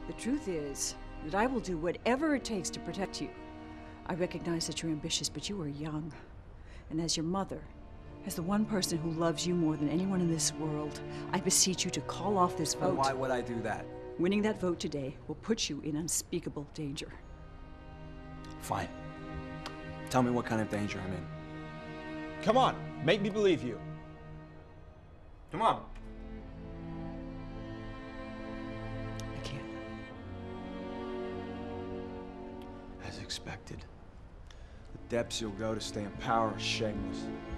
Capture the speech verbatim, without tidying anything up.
The truth is that I will do whatever it takes to protect you. I recognize that you're ambitious, but you are young. And as your mother, as the one person who loves you more than anyone in this world, I beseech you to call off this vote. And why would I do that? Winning that vote today will put you in unspeakable danger. Fine. Tell me what kind of danger I'm in. Come on, make me believe you. Come on. I can't. As expected. The depths you'll go to stay in power are shameless.